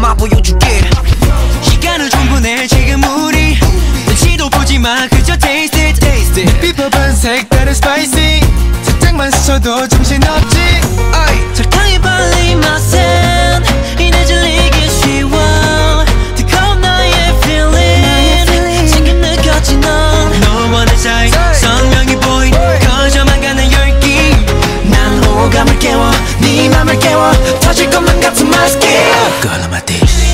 맛보여줄게. 시간을 충분해 지금 우리 눈치도 보지마 그저 taste it, taste it. 비법은 색다른 spicy 살짝만 스쳐도 정신없지. 설탕이 발린 맛은 이내 질리기 쉬워. 뜨거운 나의 feeling 지금 느꼈지 넌. 너와 내 사이 선명히 보인 커져만 가는 열기. 난 호감을 깨워 네 맘을 깨워 터질 것만 같은 my skin. Girl on my dish.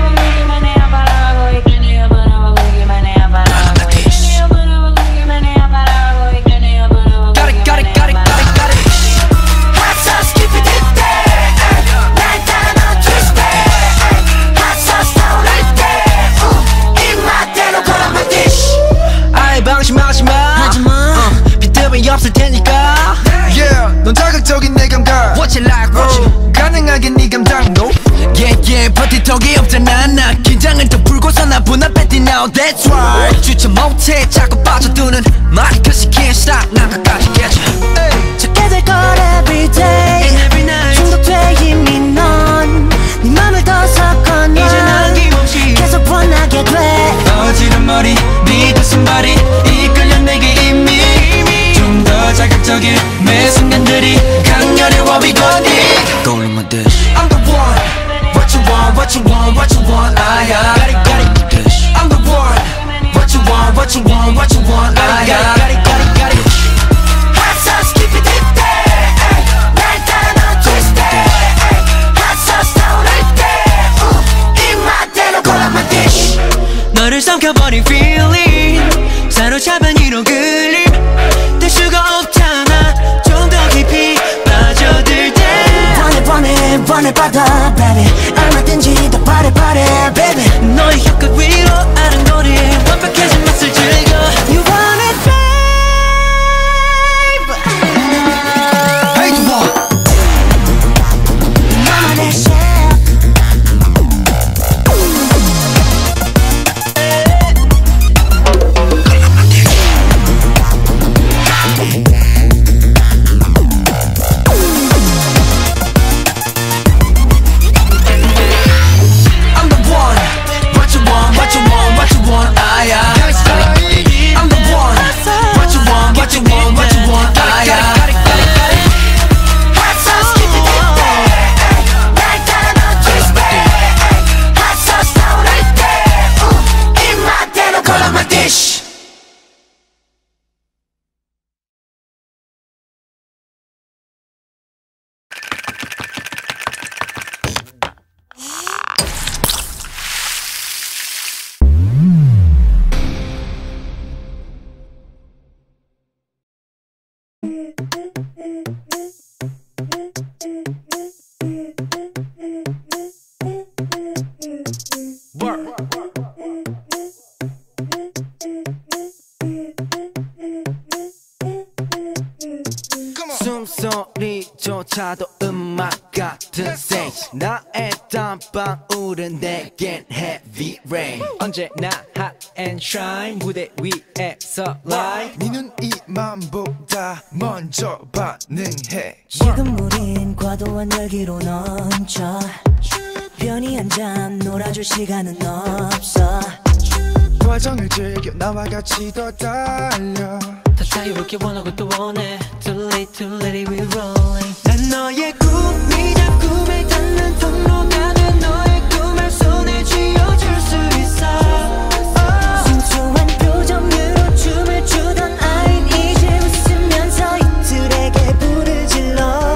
없을 테니까. Yeah, 넌 자극적인 내 감각. What you like, what you 가능하게 네 감당. Yeah, yeah, 버티턱이 없잖아. 나 긴장을 더 풀고서 나 분할했지 now. That's right. 주체 못해 자꾸 빠져드는 말. Cause you can't stop. 난 끝까지 깨져. 찾게 될 걸 every day and every night. 중독돼 이미 넌. 네 맘을 더 섞어 놔. 이제 난 김없이 계속 원하게 돼. 어지른 머리 네 그 손발이 이끌려 내게 이미 더 자극적인 매 순간들이 강렬해 what we gon' need. Go in my dish. I'm the one. What you want, what you want, what you want. Got it, got it. Dish. I'm the one. What you want, what you want, what you want. Got it, got it. Hot sauce, keep it deep there. 날 따라 넌 twist it. Hot sauce 떠오를 때 입맛대로 골라 my dish. 너를 삼켜버린 feeling 사로잡은 이런 그림 뗄 수가 없잖아. 좀 더 깊이 빠져들 때 원해 받아 baby. 얼마든지 더 바래 baby. 너의 혀끝 위로 아른거리 완벽해진 맛을 즐겨. You want it babe. Hey you want 나만의 chef. 숨소리조차도 음악 같은 stage. 나의 땀방울은 내겐 heavy rain. 언제나 hot and shine. 무대 위에서 live. 네 눈 이 맘보다 먼저 반응해. 지금 우린 과도한 열기로 넘쳐. 편히 앉아 놀아줄 시간은 없어. 과정을 즐겨 나와 같이 더 달려. 더 자유롭게 원하고 또 원해. Too late, too late, we rolling. 난 너의 꿈이 꿈에 닿는 통로가 된 너의 꿈을 손에 쥐어줄 수 있어. 순수한 표정으로 춤을 추던 아인 이제 웃으면서 이들에게 불을 질러.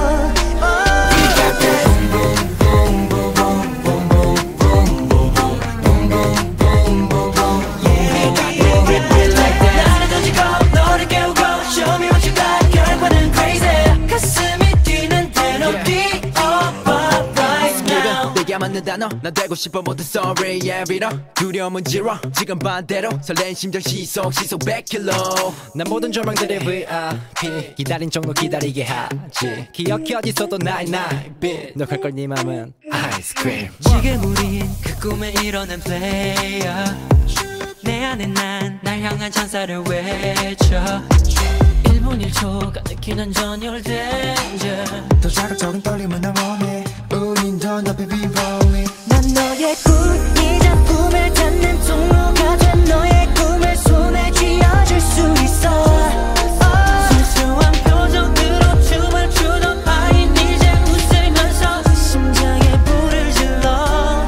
맞는 단어 난 되고 싶어 모든 sorry yeah 빌어. 두려움은 지워 지금 반대로 설레는 심장 시속 100km. 난 모든 절망들의 VIP 기다린 정도 기다리게 하지. 기억해 어디서도 나의 빛 녹할걸 네 맘은 아이스크림. 지금 우린 그 꿈에 이뤄낸 player. 내 안에 난 날 향한 찬사를 외쳐. 1분 1초가 느끼는 전율 danger. 더 자극적인 떨림은 나 원해. 우린 더 높이 be rolling. 난 너의 너의 꿈이자 꿈을 찾는 통로가 된 너의 꿈을 손에 쥐어줄 수 있어. 순수한 표정으로 춤을 추던 아인 이제 웃으면서 심장에 불을 질러.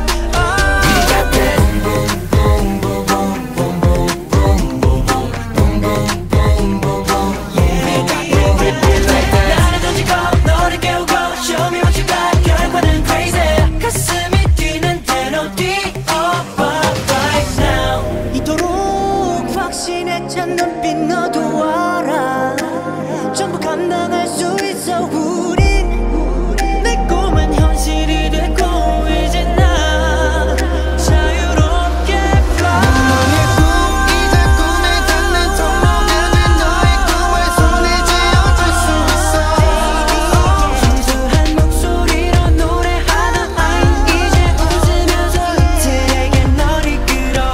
나를 던지고 너를 깨우고 show me what you got. 결과는 crazy. 가슴이 뛰는 멜로디 of right now. 이토록 확신했던 눈빛 너도 알아. 전부 감당할 수 있어. 우린 내 꿈은 현실이 됐고 이제 나 자유롭게 fly. 너의 꿈 이제 꿈에 닿는 통로가 된 너의 꿈을 손에 쥐어줄 수 있어. 순수한 목소리로 노래하는 아이 이제 웃으면서 이들에게 널 이끌어.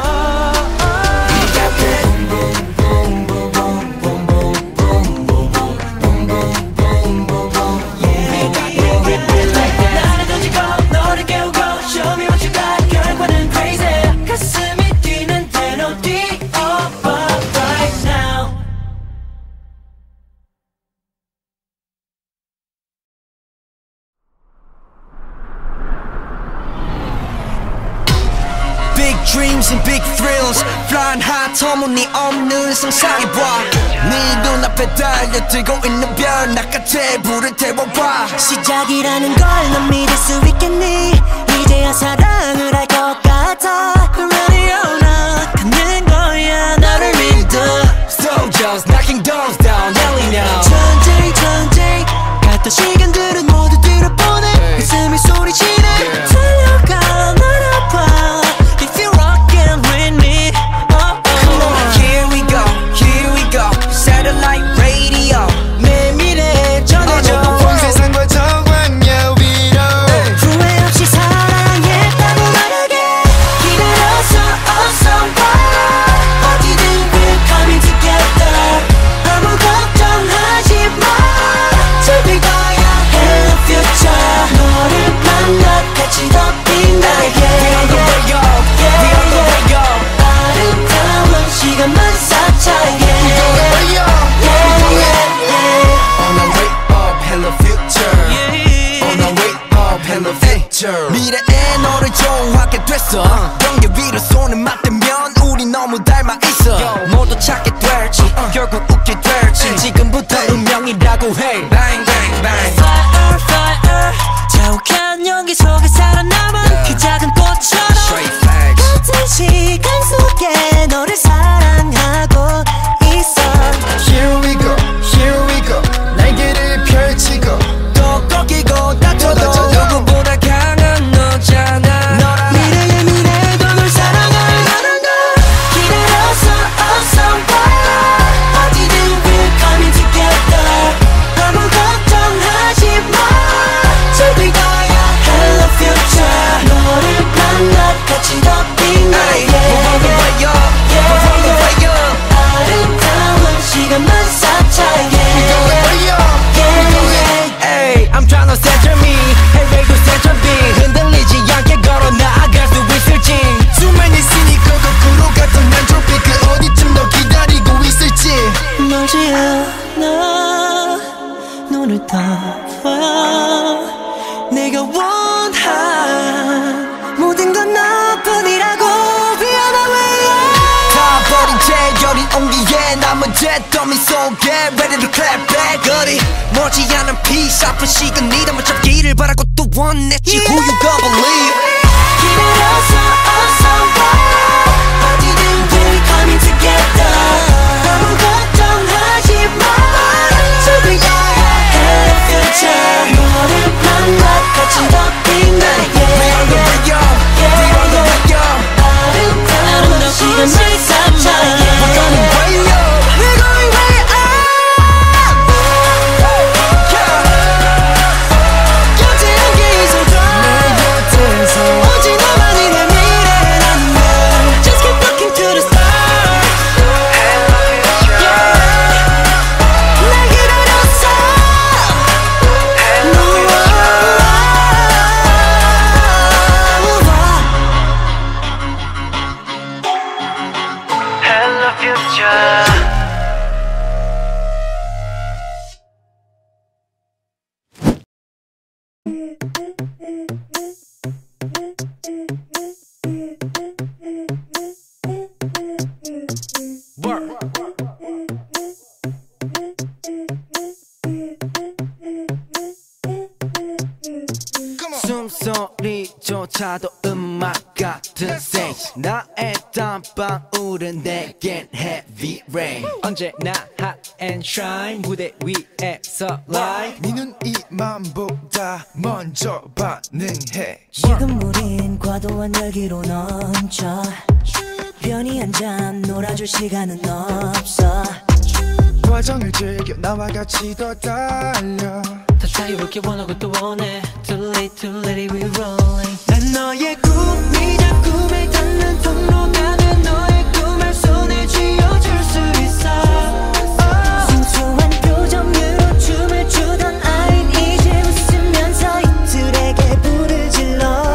나를 던지고 너를 깨우고 show me what you got. 결과는 crazy. 가슴이 뛰는 멜로디 of right now. Big dreams and big thrills Flying high 터무니없는 상상해봐 네 눈앞에 달려들고 있는 별 나같이 불을 태워봐 시작이라는 걸 넌 믿을 수 있겠니? 이제야 사랑을 할 것 같아. Ready or not 가는 거야 너를 믿어. Soldiers knocking doors down yelling now 전쟁 전쟁 갔던 시간들은 모두 뒤로 보내. 웃음이 소리치네 달려가 날 아파. If you're rockin' with me Come on, here we go Satellite radio 내 미래에 전해줘. 온 세상과 정황야 위로 후회 없이 사랑했다고 말하게. 기다려서 어서 와. 어디든 we're coming together. 아무 걱정하지 마. 즐길 거야 Hello future. 너를 만나 같이 더 빛나게. We on the way up, we on the way up 아름다운 시간만 쌓자게. On our way up, hello future On our way up, hello future 미래에 너를 좋아하게 됐어 경계 위로 손을 맞대면 우리 너무 닮아 있어 모두 찾게 될지 결국 웃게 될지 지금부터 운명이라고 해 Bang bang bang Fire fire 자욱한 연기 속에 살아남은 그 작은 꽃처럼 Straight facts 같은 시간 속에 너를 사랑하고 있어. Here we go 날개를 펼치고 또 꺾이고 다쳐도 누구보다 강한 너잖아 미래의 미래도 널 사랑하는 걸. 기다려서 어서 와. 어디든 we're coming together. 아무 걱정하지 마. 즐길 거야 Hello future. 너를 만나 같이 더 Hey, 빛나게. we're on the way up, we're on the way up 아름다운 시간만 쌓자게. Hey, I'm tryna center me 해외도 center B 흔들리지 않게 걸어 나아갈 수 있을지 수많은 있으니까 거꾸로 갔던 난 tropic 그 어디쯤 너 기다리고 있을지 멀지 않아 눈을 떠봐. 내가 원한 모든 건 너뿐이라고. Be on my way up. 다 버린 채 여린 온기에 남은 잿더미 속에 Ready to clap back 어디 멀지 않은 peace 아픈 시간이 담아 잡기를 바라고 또 원했지 Who you gonna believe 기다려서 어서 와. 어디든 we're coming together. 아무 걱정하지 마. 즐길 거야 Hello future. 너를 만나 같이 더 빛나게. We on the way up, we on the way up 아름다운 시간만 쌓자게. We're gonna way up We're going way up. Yeah 곁에 함께 있어줘. 내 곁에서 조차도 음악 같은 세이지 나의 땀방울은 내겐 heavy rain 언제나 hot and shine 무대 위에서 live 네 눈 이맘보다 먼저 반응해 지금 우린 과도한 열기로 넘쳐 편히 앉아 놀아줄 시간은 없어 과정을 즐겨 나와 같이 더 달려 더 자유롭게 원하고 또 원해 Too late, too late, we rolling 난 너의 꿈이자 꿈에 닿는 통로가 돼 너의 꿈을 손에 쥐어줄 수 있어 순수한 표정으로 춤을 추던 아인 이제 웃으면서 이들에게 불을 질러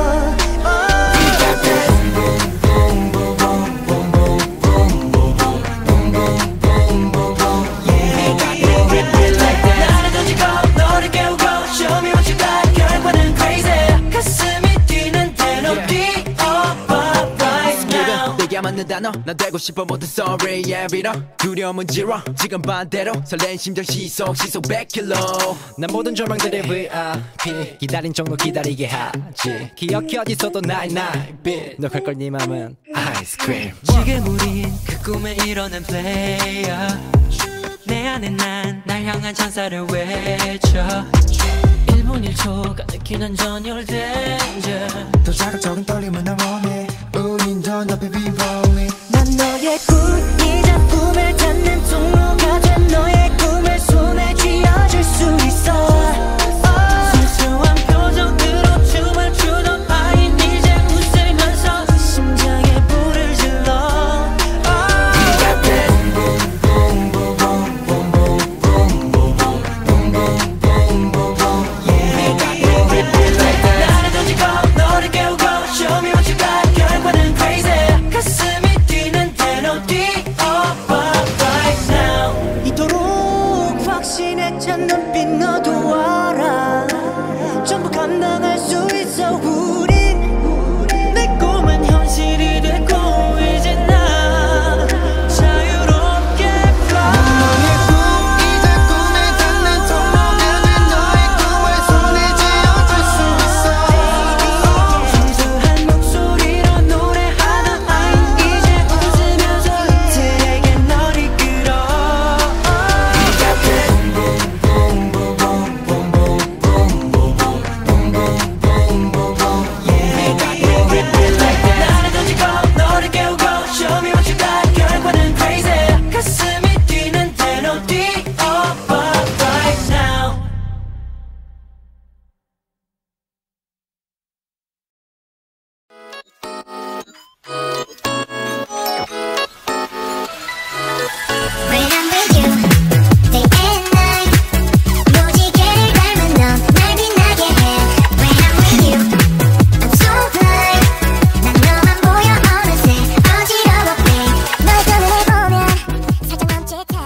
맞는 단어 난 되고 싶어 모든 sorry yeah 빌어 두려움은 지워 지금 반대로 설레인 심장 시속 100km 난 모든 절망들의 VIP 기다린 정도 기다리게 하지 기억해 어디서도 나의 빛 녹할걸 네 맘은 아이스크림 지금 우린 그 꿈을 이뤄낸 player 내 안에 난 날 향한 찬사를 외쳐 1분 1초가 느끼는 전율 danger 더 자극적인 떨림은 나 원해 우린 더 높이 be rolling 난 너의 꿈이자 꿈을 닿는 통로가 된 너의 꿈을 손에 쥐어줄 수 있어 순수한 표정으로 춤을 추던 아인 이제 웃으면서 심장에 불을 질러 나를 던지고 너를 깨우고 Show me what you got 결과는 crazy 가슴이 뛰는 멜로디 of right now 이토록 확신에 찬 눈빛 너도 알아 전부 감당할 수 있어 우린 내 꿈은 현실이 됐고 이제 나 자유롭게 fly 너의 꿈이자 꿈에 닿는 통로가 된 너의 꿈을 손에 쥐어줄 수 있어 순수한 목소리로 노래하는 아이 이제 웃으면서 이들에게 널 이끌어 나를 던지고 너를 깨우고 Show me what you got 결과는 crazy 가슴이 뛰는 멜로디 of right now When I'm with you, day and night 무지개를 닮은 넌 날 빛나게 해 When I'm with you, I'm so fly 난 너만 보여 어느새 어지러워 babe 널 눈을 보면 살짝 멈칫해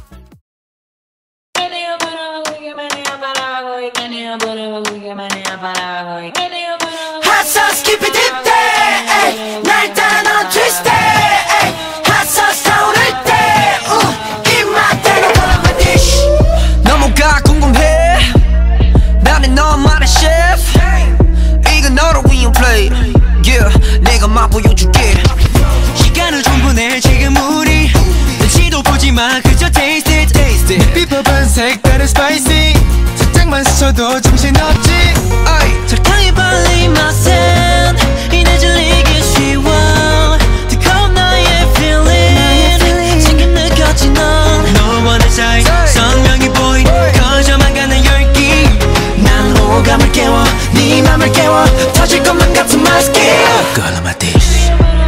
Hot sauce keep it deep day 날 따라 넌 twist day Hot sauce 타오를 때 입맛대로 돌아가 dish 너무가 궁금해 나는 너만의 chef 이건 너를 위한 plate Yeah 내가 맛보여줄게 시간을 충분해 지금 우리 눈치도 보지마 그저 taste it 빛법은 색다른 spicy 살짝만 스쳐도 정신없지 설탕이 발린 맛은 이내 질리기 쉬워 뜨거운 나의 feeling 지금 느꼈지 넌 너와 내 사이 선명히 보인 커져만 가는 열기 난 호감을 깨워 네 맘을 깨워 터질 것만 같은 my skin Girl on my dish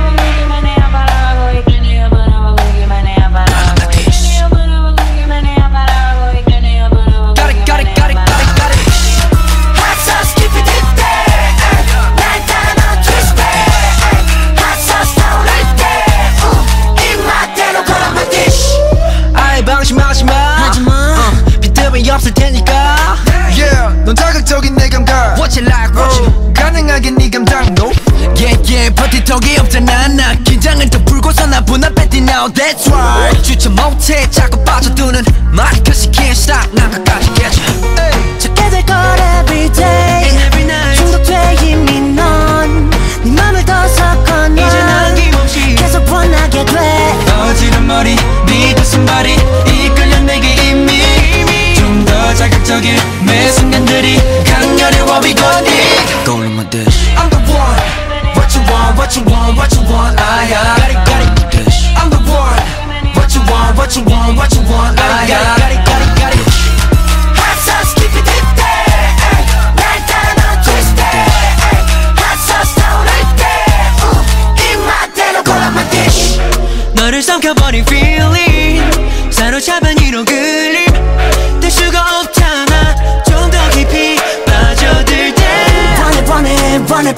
Got it Hot sauce keep it deep day 날 따라 넌 twist day Hot sauce 타오를 때 입맛대로 돌아가 dish 아예 방심하지마 비틈이 없을 테니까 Yeah 넌 자극적인 내 감각 What you like what you 가능하게 네 감당도 Yeah 버티턱이 없잖아 나 긴장을 더 풀고서 나 분할했지 now that's right 주체 못해 자꾸 빠져드는 말이 cause you can't stop 난 끝까지 깨져 찾게 될 걸 every day And every night 중독돼 이미 넌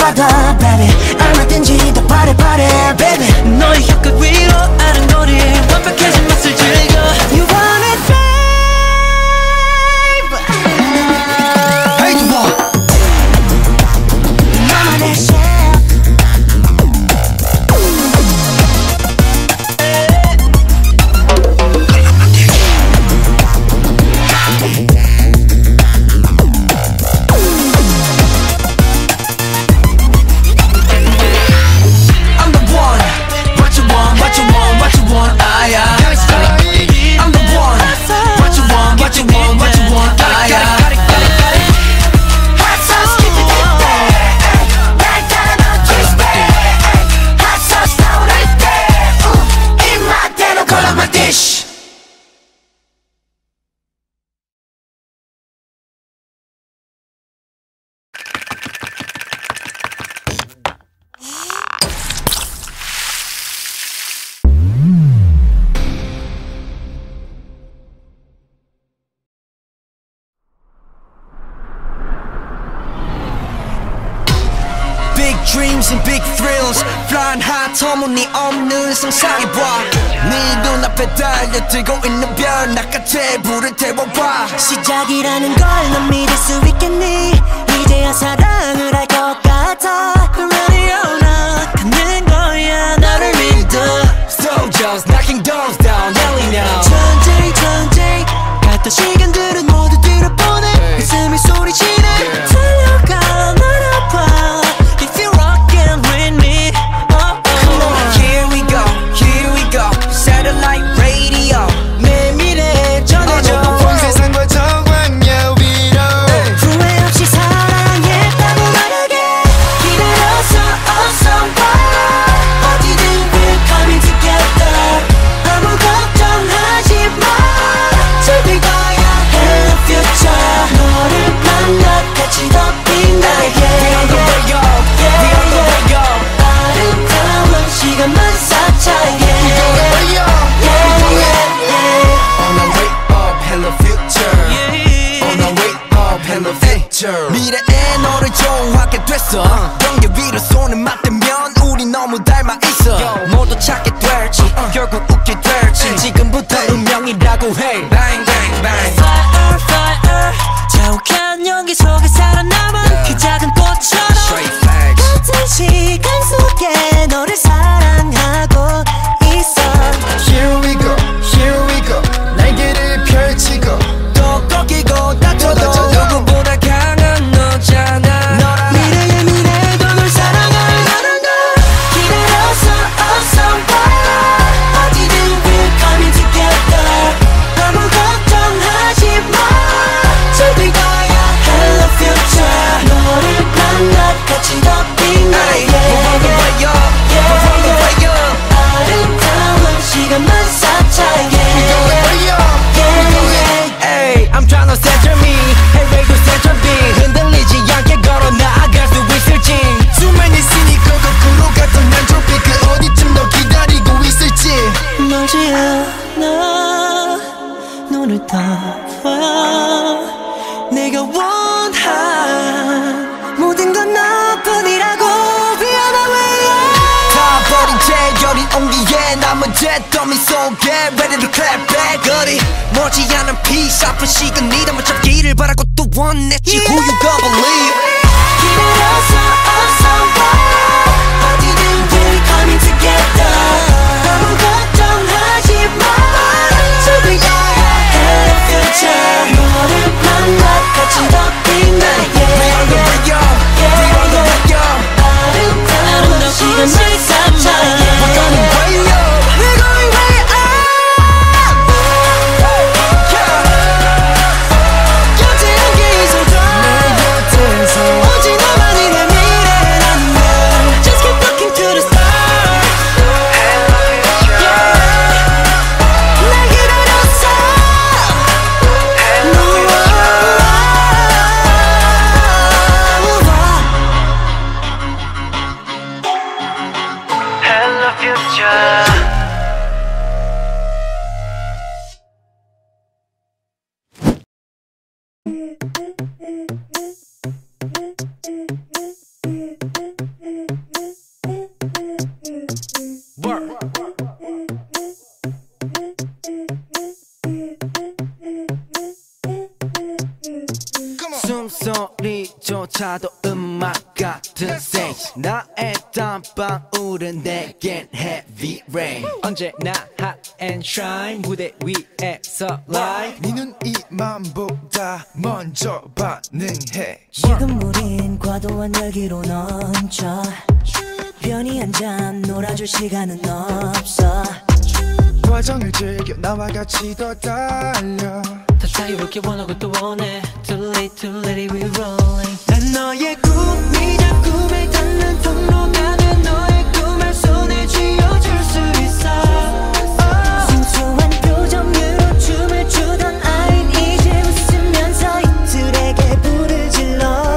받아 baby 얼마든지 더 바래 바래 baby 너의 혀끝 위로 아른거리 완벽해진 맛을 즐겨 You want it babe Hey you want 나만의 chef Big dreams and big thrills Flying high 터무니없는 상상해봐 네 눈앞에 달려들고 있는 별 나같이 불을 태워봐 시작이라는 걸 넌 믿을 수 있겠니 이제야 사랑을 할 것 같아 Ready or not 가는 거야 나를 믿어 Soldiers knocking doors down yelling now 전쟁 전쟁 갔던 시간들은 모두 뒤로 보내 웃음이 소리치네 달려가 날 아파 If you're rockin' with me Come on, here we go, here we go Satellite radio 내 미래에 전해줘 온 세상과 정황야 위로 후회 없이 사랑했다고 말하게 기다려서 어서 와 어디든 we're coming together 아무 걱정하지 마 즐길 거야 Hello future 너를 만나 같이 더 빛나게 We on the way up, we on the way up 아름다운 시간만 쌓자게 way up On our way up, hello future On our way up, hello future 미래에 너를 좋아하게 됐어 경계 위로 손을 맞대면 우리 너무 닮아 있어 모두 찾게 될지 결국 웃게 될지 지금부터 운명이라고 해 Bang bang bang Fire fire 자욱한 연기 속에 살아남은 그 작은 꽃처럼 Straight facts 같은 시간 속에 너를 사랑하고 있어 Here we go, here we go 날개를 펼치고 또 꺾이고 다쳐도 누구보다 강한 너잖아 미래의 미래도 널 사랑한다는 걸 기다려서 어서 와 어디든 we're coming together 아무 걱정하지 마 즐길 거야 Hello future 너를 만나 같이 더 Hey, 빛나게 we're on the way up, we're on the way up 아름다운 시간만 쌓자게 way up Hey, I'm tryna center me Hey, radio center B 흔들리지 않게 걸어 나아갈 수 있을지 수많은 시니커 거꾸로 갔던 엔트로피 그 어디쯤 너 기다리고 있을지 멀지 않아 눈을 떠봐 내가 원한 모든 건 너뿐이라고 Be on my way up 다 버린 채 여린 온기에 남은 잿더미 속에 Ready to clap back 어디 머지않은 peace 아픈 시간이 담아 잡기를 바라고 또 원했지 Who you gonna believe 기다려서 어서 와 어디든 we're coming together 아무 걱정하지 마 즐길 거야 Hello future 너를 만나 같이 더 빛나게 We on the way up, we on the way up 아름다운 시간을 쌓자게 We're going way up, we're going way up 곁에 함께 있어줘 오직 너만이 내 미래라는 걸 Just keep looking to the stars 날 기다렸어 Hello future 나의 땀방울은 내겐 heavy rain. 언제나 hot and shine 무대 위에서 live. 네 눈 이맘보다 먼저 반응해. 지금 우린 과도한 열기로 넘쳐 편히 앉아 놀아줄 시간은 없어. 과정을 즐겨 나와 같이 더 달려. 더 자유롭게 원하고 또 원해. Too late, too late, we rolling. 난 너의 꿈이자 꿈에 닿는 통로가 돼. 너의 꿈을 손에 쥐어줄 수 있어. 순수한 표정으로 춤을 추던 아인 이제 웃으면서 이들에게 불을 질러.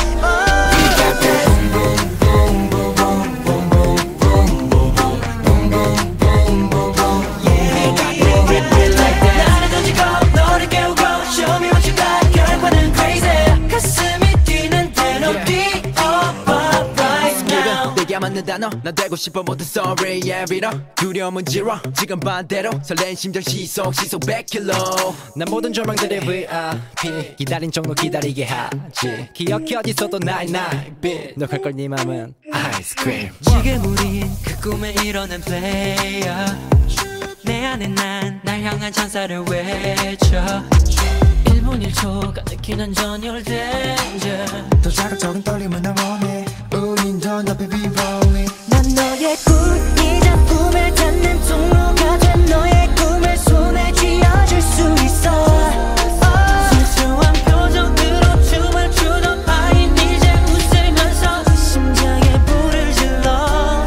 나를 던지고 너를 깨우고 Show me what you got. 결과는 crazy. 가슴이 뛰는 대로 뛰어봐 right now. 내게 맞는 단어 난 되고 싶어 모든 sorry yeah 빌어. 두려움은 지워 지금 반대로 설레는 심장 시속 100km. 난 모든 절망들의 VIP. 기다린 종로 기다리게 하지. 기억해 어디서도 나의 빛. 너 갈걸 네 맘은 아이스크림. 지금 우린 그 꿈을 이뤄낸 player. 내 안에 난 날 향한 찬사를 외쳐. 1분 1초가 느끼는 전율 danger. 더 자극적인 떨림을 나 원해. 우린 더 높이 be rolling. 난 너의 꿈이자 꿈을 닿는 통로가 된 너의 꿈을 손에 쥐어줄 수 있어. 순수한 표정으로 춤을 추던 아인 이제 웃으면서 심장에 불을 질러.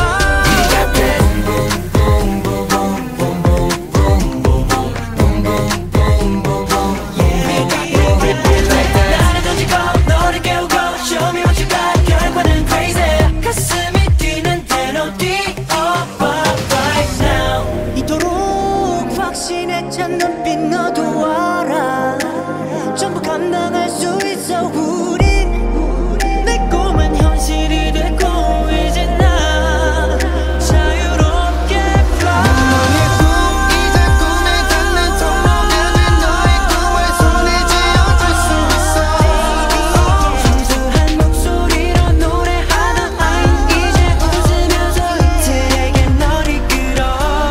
나를 던지고 너를 깨우고 Show me what you got. 결과는 crazy. 가슴이 뛰는 대로 뛰어봐 right now. 이토록 확신했던 눈빛 너도 알아. 전부 감당할 수 있어. 우린 내 꿈은 현실이 됐고 이제 나 자유롭게 fly. 너의 꿈이자 꿈에 닿는 통로가 된 너의 꿈을 손에 쥐어줄 수 있어. 순수한 목소리로 노래하는 아이 이제 웃으면서 이들에게 널 이끌어.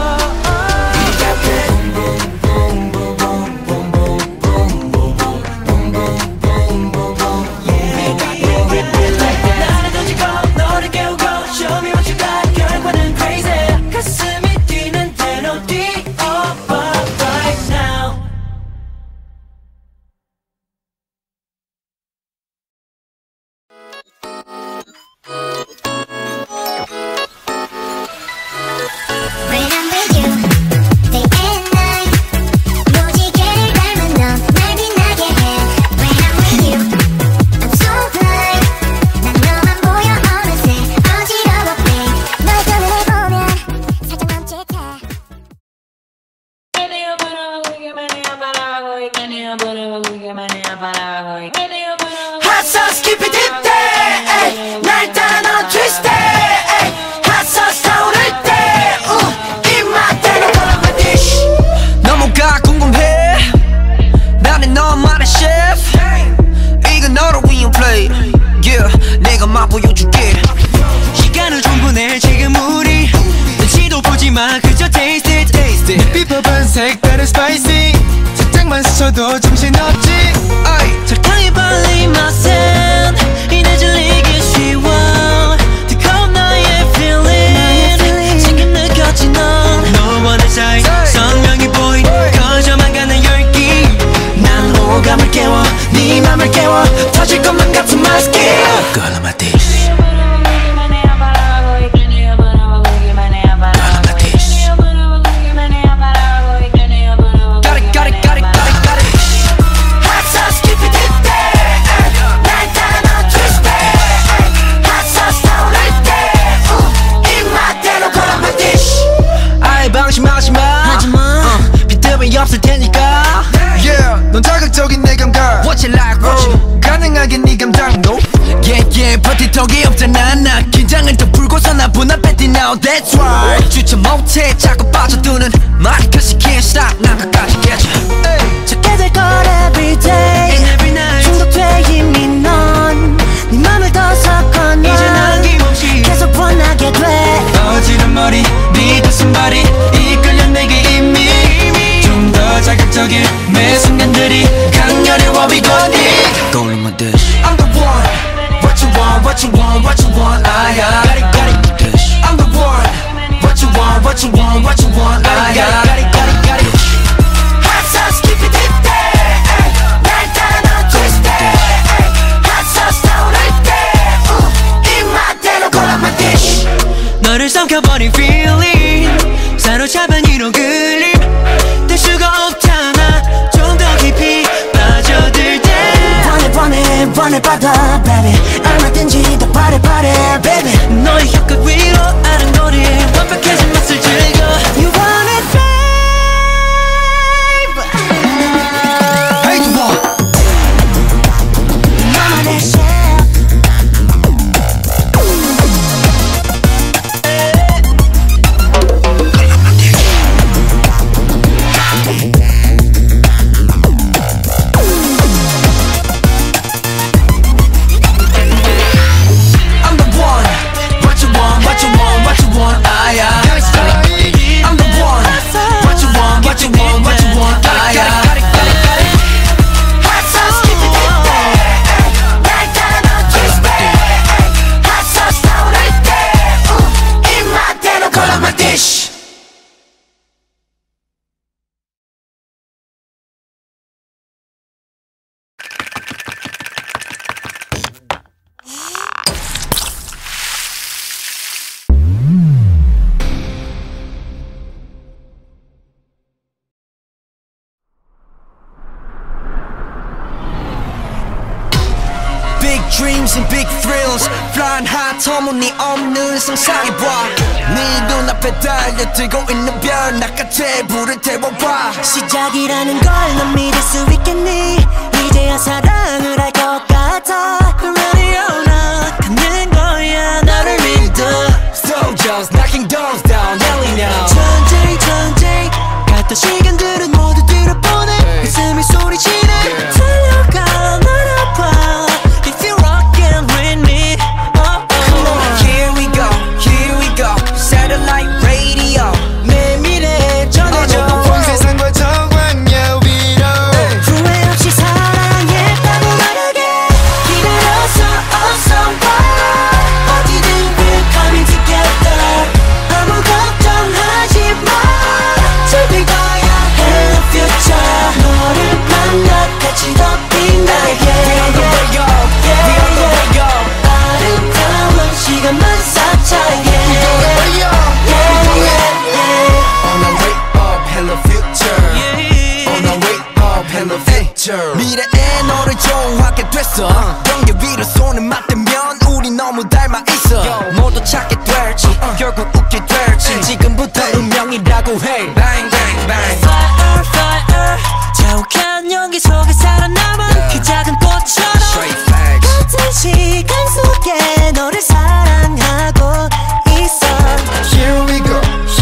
나를 던지고 너를 깨우고 Show me what you got. 결과는 crazy. 가슴이 뛰는 대로 뛰어봐 right now. When I'm with you, day and night 무지개를 닮은 넌 날 빛나게 해. When I'm with you, I'm so fly. 난 너만 보여 어느새 어지러워 babe. 널 눈을 보면 살짝 멈칫해. Hot sauce keep it deep day. 날 따라 넌 twist day. Hot sauce 타오를 때 입맛대로 돌아가 dish. 너무가 궁금해 나는 너만의 chef. 이건 너를 위한 play. Yeah 내가 맛보여줄게. 시간을 충분해 지금 우리 눈치도 보지마 그저 taste it, taste it. 빛법은 색다른 spicy. 살짝만 스쳐도 정신없지. 설탕이 발린 맛은 이내 질리기 쉬워. 뜨거운 나의 feeling 지금 느꼈지 넌. 너와 내 사이 선명히 보인 커져만 가는 열기. 난 호감을 깨워 네 맘을 깨워 터질 것만 같은 my skill. Girl on my dish. Got it, got it, got it, got it. Hot sauce keep it deep day. 날 따라 넌 twist day. Hot sauce 타오를 때 입맛대로 걸어 my dish. 아예 방심하지 마. 비틈이 없을 테니까. Yeah 넌 자극적인 내 감각. What you like what you 가능하게 네 감당도. Yeah yeah 버티턱이 없잖아. 나 긴장을 더 풀고서 나 분앞에 뛰 now that's right. 주체 못해 자꾸 빠져드는 말 cause you can't stop 난 끝까지 깨져. 찾게 될 걸 every day. Every night. 중독돼 이미 넌 네 맘을 더 섞어 놔. 이제 난 김없이 너를 삼켜버린 feeling 사로잡은 이런 그림 뗄 수가 없잖아 좀 더 깊이 빠져들 때 원해봐도 baby 얼마든지 더 바래 baby 너의 혀끝 위로 아른거리 완벽해진 맛을 즐겨 You want it babe Hey you want 너만의 shape I'm the one What you want what you want what you want I I'm the one What you want what you want what you want I Hot sauce, keep it in there. 날 따라 너 kiss me. Hot sauce, throw it there. 입맛대로 Call up my dish Big dreams and big thrills Flying high 터무니없는 상상해봐 네 눈앞에 달려들고 있는 별 나같이 불을 태워봐 시작이라는 걸 넌 믿을 수 있겠니 이제야 사랑을 할 것 같아 Ready or not 가는 거야 나를 믿어 Soldiers knocking doors down yelling now 전쟁 갔던 시간들은 모두 뒤로 보내 웃음이 소리치네 달려가 날 아파 If you're rockin' with me Come on, here we go Satellite radio 내 미래에 전해줘 높은 세상과 정황야 위로 후회 없이 사랑했다고 말하게 기다려서 어서 와 어디든 we're coming together 아무 걱정하지 마 즐길 거야 Hello future 너를 만나 같이 더 빛나게 아름다운 시간만 쌓자게 On our way up, hello future On our way up, hello future 미래에 너를 좋아하게 됐어 경계 위로 손을 맞대면 우리 너무 닮아 있어 모두 찾게 될지 결국 웃게 될지 지금부터 운명이라고 해 Bang bang bang Fire 자욱한 연기 속에 살아남은 그 작은 꽃처럼 Straight facts 같은 시간 속에 너를 사랑하고 있어 Here we go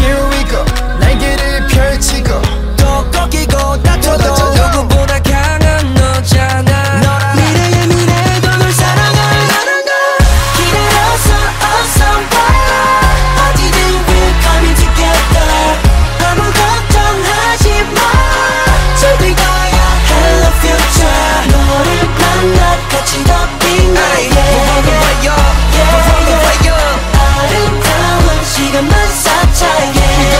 날개를 펼치고 또 꺾이고 다쳐도 누구보다 강한 너잖아 미래의 미래도 널 사랑할 만한 걸 기다려서 어서 와 어디든 we're coming together 아무 걱정하지 마 즐길 거야 Hello future 너를 만나 같이 더 빛나게 아름다운 시간만 쌓자게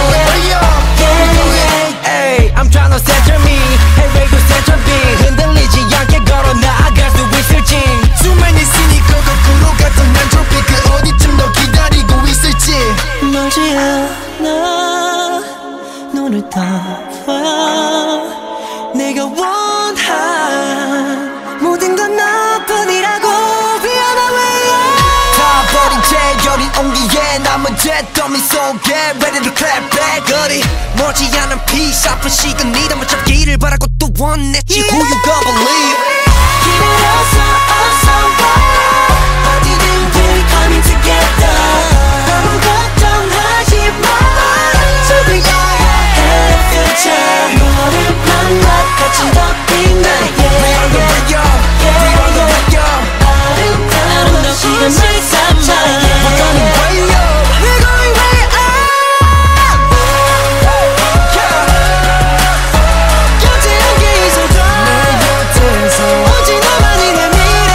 Hey, I'm tryna center me Hey, radio center B 흔들리지 않게 걸어 나아갈 수 있을지 수많은 시니까 거꾸로 갔던 엔트로피 그 어디쯤 너 기다리고 있을지 멀지 않아 눈을 떠봐 내가 원한 모든 건 너뿐이라고 위험한 다 버린 채 여린 온기에 남은 잿더미 속에 Ready to clap back 어디 멀지 않은 peace 아픈 시간 네 담아 잡기를 바라고 또 원했지 Who you gonna believe 기다려서 어서 와 어디든 we're coming together 아무 걱정하지 마 즐길 거야 Hello future 너를 만나 같이 더 빛나게 We on the way up We on the way up 아름다운 시간만 쌓자게 We're going way up We're going way up 곁에 함께 있어줘 내 곁에서 오직 너만이 내 미래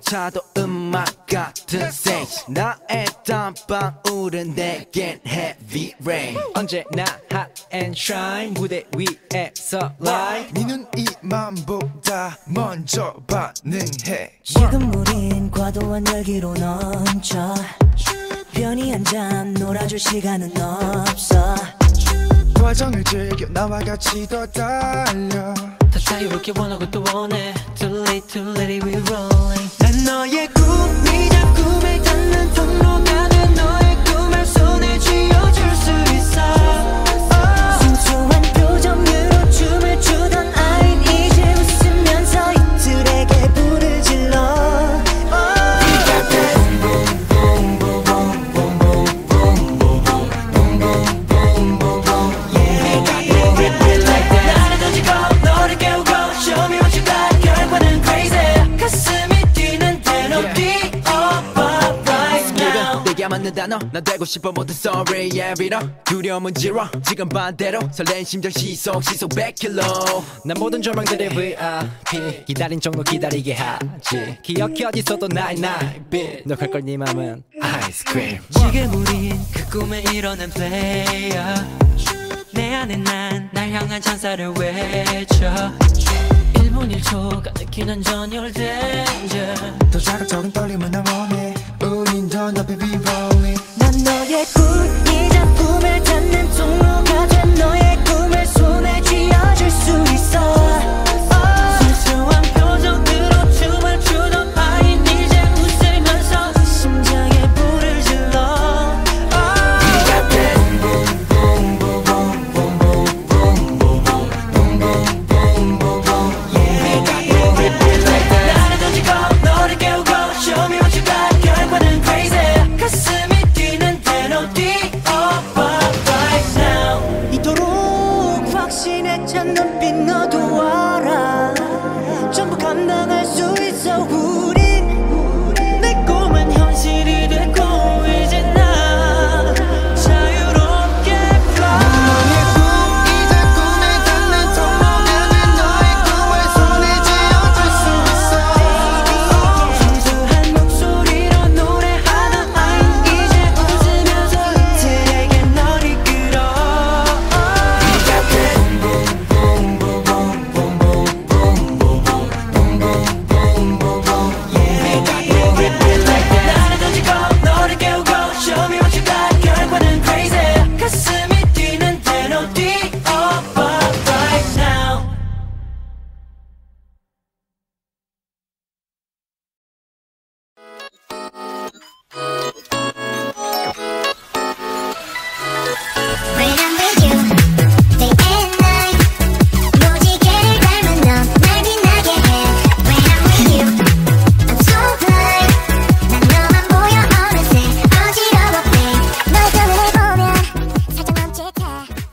꽃조차도 음악 같은 stage 나의 땀방울은 내겐 heavy rain 언제나 hot and shine 무대 위에서 live 네 눈 이맘보다 먼저 반응해 지금 우린 과도한 열기로 넘쳐 편히 앉아 놀아줄 시간은 없어 과정을 즐겨 나와 같이 더 달려 더 자유롭게 원하고 또 원해 Too late we rolling 난 너의 꿈이자 꿈에 닿는 통로가 된 너의 꿈을 손에 쥐어줄 수 있어 순수한 표정으로 춤을 추던 아인 이제 웃으면서 이들에게 불을 질러 나를 던지고 너를 깨우고 Show me what you got 결과는 crazy 가슴이 뛰는 멜로디 Up right now 내게 맞는 단어 난 되고 싶어 모든 sorry yeah 빌어 두려움은 zero 지금 반대로 설레는 심장 시속 100km 난 모든 조명들의 VIP 기다린 정도 기다리게 하지 기억해 어디서도 나의 빛 녹할걸 네 맘은 아이스크림 지금 우린 그 꿈을 이뤄낸 player 내 안에 난 날 향한 찬사를 외쳐 1분 1초가 느끼는 전율 danger 더 자극적인 떨림은 나 원해 우린 더 높이 be rolling 난 너의 꿈이자 꿈을 닿는 통로가 된 너의 꿈을 손에 쥐어줄 수 있어 순수한 표정으로 춤을 추던 아인 이제 웃으면서 심장에 불을 질러 나를 던지고 너를 깨우고 Show me what you got 결과는 crazy 가슴이 뛰는 멜로디 Up right now 이토록 확신에 찬 눈빛 너도 알아 전부 감당할 수 있어 우린 내 꿈은 현실이 됐고 이제 나 자유롭게 fly 너의 꿈이자 꿈에 닿는 통로가 된 너의 꿈을 손에 쥐어줄 수 있어 순수한 목소리로 노래하는 아인 이제 웃으면서 이들에게 널 이끌어 나를 던지고 너를 깨우고 Show me what you got 결과는 crazy 가슴이 뛰는 멜로디 Up right now When I'm with you, day and night 무지개를 닮은 넌 날 빛나게 해 When I'm with you, I'm so blind 난 너만 보여 어느새 어지러워 babe 널 눈을 보면 살짝 멈칫해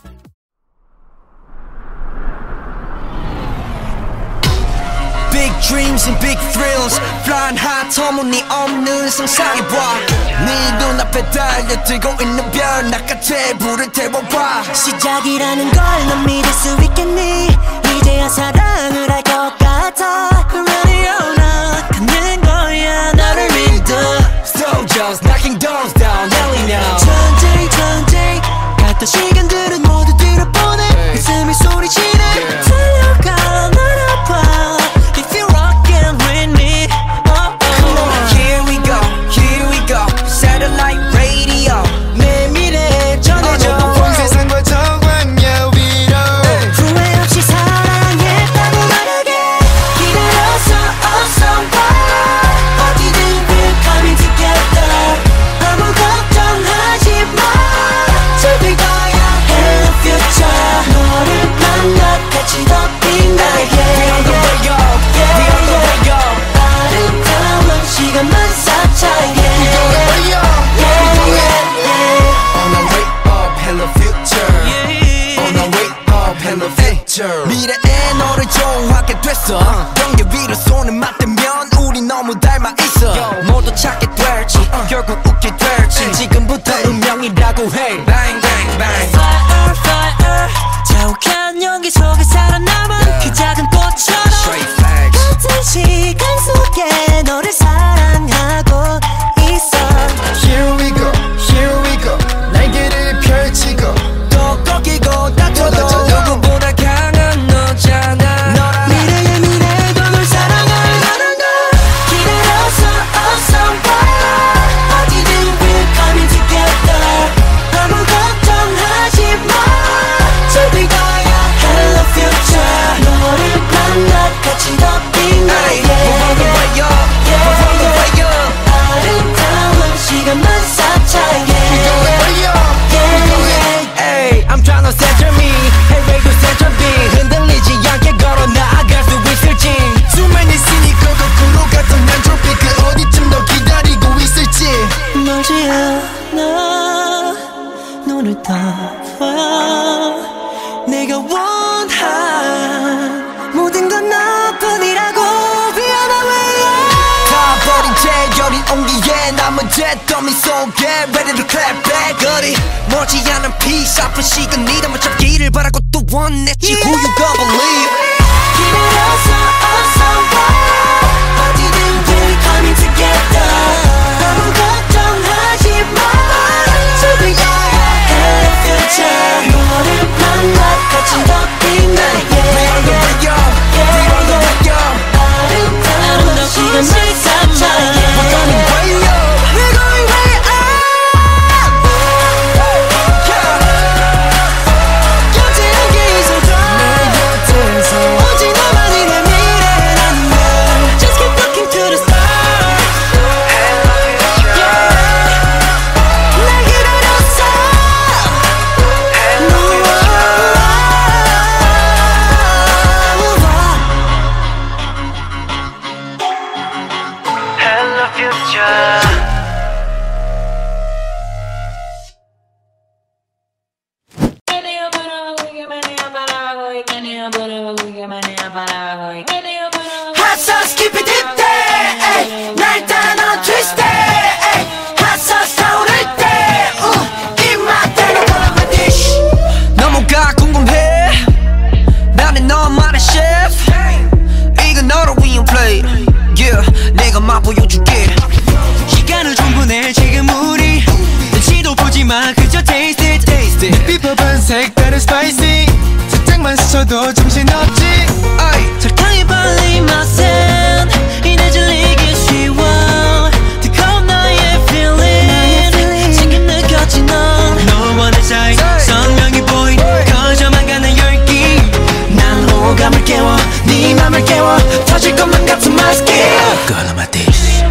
Big dreams and big thrills Flying high 터무니없는 상상해봐 네 눈앞에 달려들고 있는 별 나같이 불을 태워봐 시작이라는 걸 넌 믿을 수 있겠니 이제야 사랑을 할 것 같아 Ready or not 가는 거야 나를 믿어 Soldiers knocking doors down yelling out 천천히 갔던 시간들은 모두 뒤로 보내 가슴이 소리치네 달려가 널 아파 If you're rockin' with me Come on, here we go Satellite radio 내 미래에 전해줘 온 세상과 정광야 위로 후회 없이 사랑했다고 말하게 기다려서 어서 와 어디든 we're coming together 아무 걱정하지 마 즐길 거야 Hello future 너를 만나 같이 더 빛나게 Beyond the radio Beyond the radio 아름다운 시간만 쌓자게 On our way up hello future On our way up hello future 미래에 너를 좋아하게 됐어 경계 위로 손을 맞대면 우리 너무 닮아 있어 모두 찾게 될지 결국 웃게 될지 지금부터 운명이라고 해 Bang bang bang Fire fire 자욱한 연기 속에 살아남은 그 작은 꽃처럼 Straight facts 같은 시간 속에 너를 내가 원한 모든 건 너뿐이라고 위험한 way 다 버린 채 여린 온기에 남은 잿더미 속에 Ready to clap back 거리 멀지 않은 peace 아픈 시간이 담아 잡기를 바라고 또 원했지 Who you gonna believe 기다려서 어서 와 어디든 we're coming together 너무 걱정하지 마 So we got a future 너를 만나 같이 더 빛나게 We are the way up We are the way up 아름다운 시간을 삼아 We're going way up We're going way up 견제하게 있어줘 오직 너만이 내 미래라는 걸 Just keep looking to the stars 날 기다렸어 Hello future Hot sauce keep it deep day 날 따라 넌 twist day Hot sauce 타오를 때 입맛대로 골라 my dish 너무가 궁금해 나는 너만의 chef 이건 너를 위한 plate Yeah 내가 맛보여줄게 시간을 충분해 지금 우리 눈치도 보지마 그저 taste it 비법은 색다른 spicy 살짝만 스쳐도 정신없지 설탕이 발린 맛엔 이내 질리기 쉬워 뜨거운 나의 feeling 지금 느꼈지 넌 너와 내 사이 선명히 보인 커져만 가는 열기 난 호감을 깨워 네 맘을 깨워 터질 것만 같은 my skin Girl my dish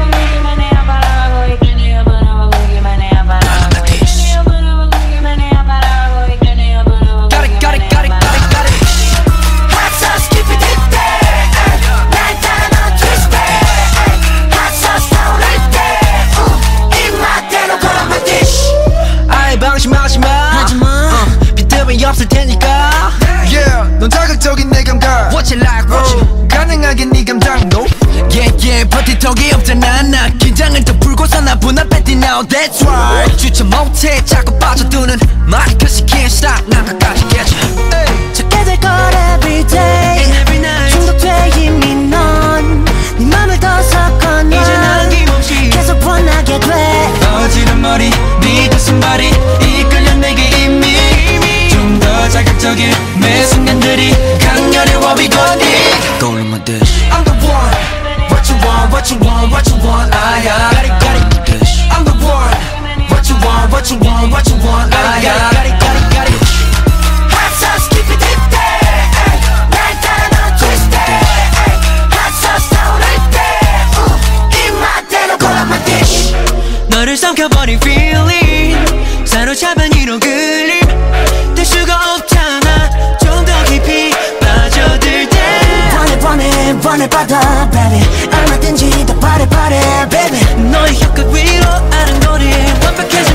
Got it got it got it got it got it Hot sauce keep it deep day 날 따라 넌 twist day Hot sauce 타오를 때 입맛대로 골라 my dish 아예 방심하지 마 빈틈이 없을 테니까 Yeah 넌 자극적인 내 감각 What you like what you 가능하게 네 감당도 Yeah yeah 버티턱이 없잖아 나 긴장을 더 풀고서 나 분할했지 now That's right 주체 못해 자꾸 빠져드는 말이 Cause you can't stop 난 끝까지 깨져 찾게 될 걸 everyday every night 중독돼 이미 넌네 맘을 더 섞어 놔 이제 난 힘없이 계속 원하게 돼 어지른 머리 네 가슴발이 이끌려 내게 이미 좀 더 자극적인 매 순간들이 강렬해 what we gon' need Go in my dish I'm the one What you want what you want what you want 아야 Got it got it dish I'm the one What you want what you want what you want 아야 Got it got it got it Hot sauce keep it deep day 날 따라 넌 twist day Hot sauce 타오를 때 입맛대로 골라 my dish 너를 삼켜버린 feeling 사로잡은 이런 그림 뗄 수가 없잖아 좀 더 깊이 빠져들 때 원해 받아 baby 얼마든지 더 바래 baby 너의 혀끝 위로 아른거리 완벽해져